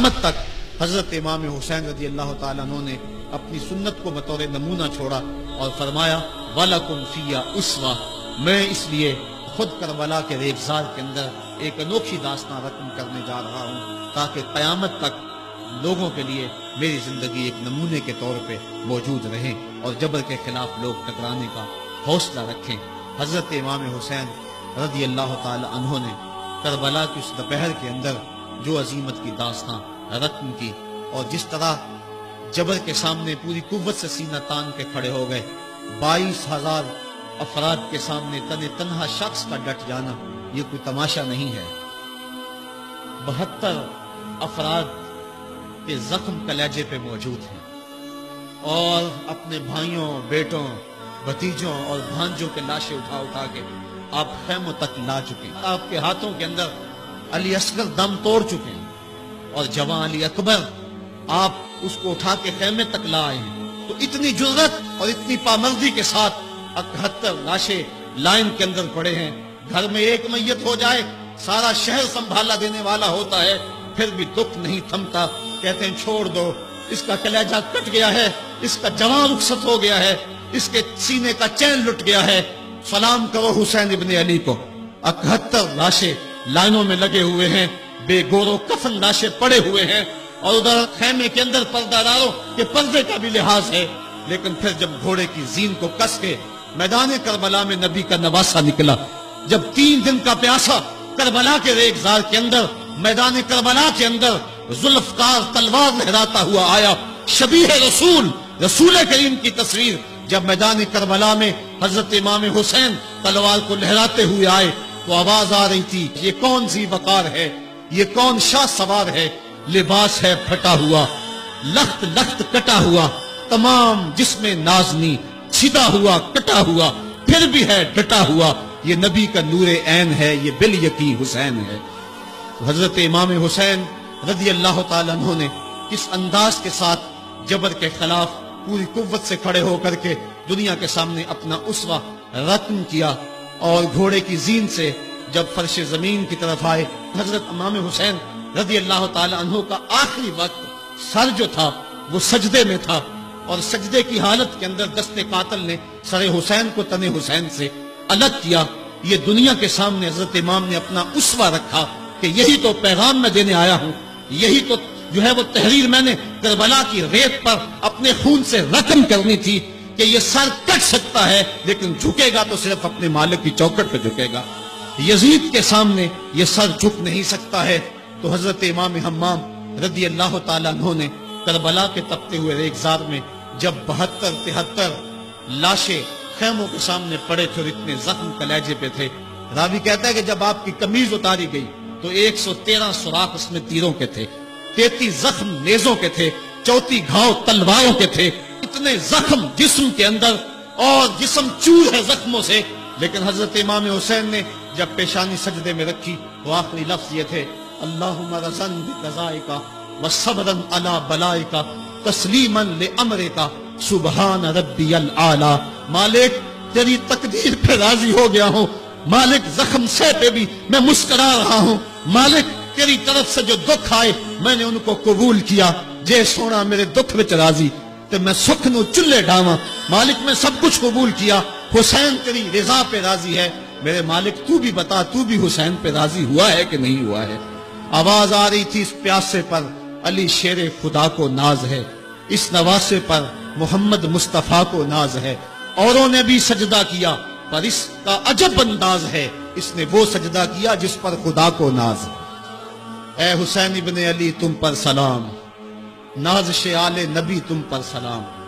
قیامت تک حضرت امام حسین رضی اللہ تعالیٰ عنہ نے اپنی سنت کو بطور نمونہ چھوڑا اور فرمایا وَلَكُمْ فِيَّا أُسْوَةٌ، میں اس لیے خود کربلا کے ریگزار کے اندر ایک انوکھی داستان رقم کرنے جا رہا ہوں تاکہ قیامت تک لوگوں کے لیے میری زندگی ایک نمونے کے طور پہ موجود رہے اور جبر کے خلاف لوگ ٹکرانے کا حوصلہ رکھیں۔ حضرت امام حسین رضی اللہ تعالی عنہ نے کربلا کی اس دوپہر کے اندر جو عظیمت کی داستان رقم کی اور جس طرح جبر کے سامنے پوری قوت سے سینہ تان کے کھڑے ہو گئے، 22,000 افراد کے سامنے تنہا شخص کا ڈٹ جانا یہ کوئی تماشا نہیں ہے۔ 72 افراد کے زخم کلیجے پہ موجود ہیں اور اپنے بھائیوں، بیٹوں، بھتیجوں اور بھانجوں کے لاشیں اٹھا اٹھا کے آپ خیموں تک لا چکے ہیں۔ آپ کے ہاتھوں کے اندر علی اصغر دم توڑ چکے ہیں اور جوان علی اکبر آپ اس کو اٹھا کے خیمے تک لا آئے ہیں۔ تو اتنی جرأت اور اتنی پامردی کے ساتھ 71 لاشیں لائن کے اندر پڑے ہیں۔ گھر میں ایک میت ہو جائے سارا شہر سنبھالا دینے والا ہوتا ہے، پھر بھی دکھ نہیں تھمتا۔ کہتے ہیں چھوڑ دو، اس کا کلیجہ کٹ گیا ہے، اس کا جوان رخصت ہو گیا ہے، اس کے سینے کا چین لٹ گیا ہے، سلام کرو حسین ابن علی کو۔ 71 لاشیں لائنوں میں لگے ہوئے ہیں، بے گورو کفن لاشیں پڑے ہوئے ہیں اور ادھر خیمے کے اندر پردہ ڈالو کہ پردے کا بھی لحاظ ہے۔ لیکن پھر جب گھوڑے کی زین کو کس کے میدان کربلا میں نبی کا نواسہ نکلا، جب 3 دن کا پیاسا کربلا کے ریگزار کے اندر میدان کربلا کے اندر ذوالفقار تلوار لہراتا ہوا آیا، شبیہ رسول رسول کریم کی تصویر جب میدان کربلا میں حضرت امام حسین تلوار کو لہراتے ہوئے آئے تو آواز آ رہی تھی، یہ کون سی وقار ہے، یہ کون شاہ سوار ہے، لباس ہے پھٹا ہوا، لخت لخت کٹا ہوا، تمام جسم نازنی چھدا ہوا کٹا ہوا، پھر بھی ہے ڈٹا ہوا، یہ نبی کا نور عین ہے، یہ بالیقین حسین ہے۔ تو حضرت امام حسین رضی اللہ تعالیٰ عنہ نے کس انداز کے ساتھ جبر کے خلاف پوری قوت سے کھڑے ہو کر کے دنیا کے سامنے اپنا اسوہ رقم کیا، اور گھوڑے کی زین سے جب فرش زمین کی طرف آئے، حضرت امام حسین رضی اللہ تعالیٰ عنہ کا آخری وقت سر جو تھا وہ سجدے میں تھا، اور سجدے کی حالت کے اندر دست قاتل نے سر حسین کو تن حسین سے الگ کیا۔ یہ دنیا کے سامنے حضرت امام نے اپنا اسوہ رکھا کہ یہی تو پیغام میں دینے آیا ہوں، یہی تو جو ہے وہ تحریر میں نے کربلا کی ریت پر اپنے خون سے رقم کرنی تھی کہ یہ سر کٹ سکتا ہے لیکن جھکے گا تو صرف اپنے مالک کی چوکٹ پہ جھکے گا، یزید کے سامنے یہ سر جھک نہیں سکتا ہے۔ تو حضرت امام حمام رضی اللہ تعالیٰ عنہ نے کربلا کے تپتے ہوئے ریگزار میں جب 72-73 لاشیں خیموں کے سامنے پڑے تھے اور اتنے زخم کلیجے پہ تھے، راوی کہتا ہے کہ جب آپ کی قمیض اتاری گئی تو 113 سوراخ اس میں تیروں کے تھے، 33 زخم نیزوں کے تھے، 34 گھاؤ تلواروں کے تھے، اتنے زخم جسم کے اندر اور جسم چور ہے زخموں سے۔ لیکن حضرت امام حسین نے جب پیشانی سجدے میں رکھی تو آخری لفظ یہ تھے، اللہم رضن بقضائکا وصبرن علی بلائکا تسلیما لامرکا سبحان ربی العالی۔ مالک تیری تقدیر پہ راضی ہو گیا ہوں، مالک زخم سے پہ بھی میں مسکرا رہا ہوں، مالک تیری طرف سے جو دکھ آئے میں نے ان کو قبول کیا، جے سونا میرے دکھ وچ راضی تے میں سکھ نو چلے ڈاواں، مالک میں سب کچھ قبول کیا، حسین تیری رضا پہ راضی ہے، میرے مالک تو بھی بتا تو بھی حسین پہ راضی ہوا ہے کہ نہیں ہوا ہے۔ آواز آ رہی تھی، اس پیاسے پر علی شیر خدا کو ناز ہے، اس نواسے پر محمد مصطفیٰ کو ناز ہے، اوروں نے بھی سجدہ کیا پر اس کا عجب انداز ہے، اس نے وہ سجدہ کیا جس پر خدا کو ناز ہے۔ اے حسین ابن علی تم پر سلام، نازش آل نبی تم پر سلام۔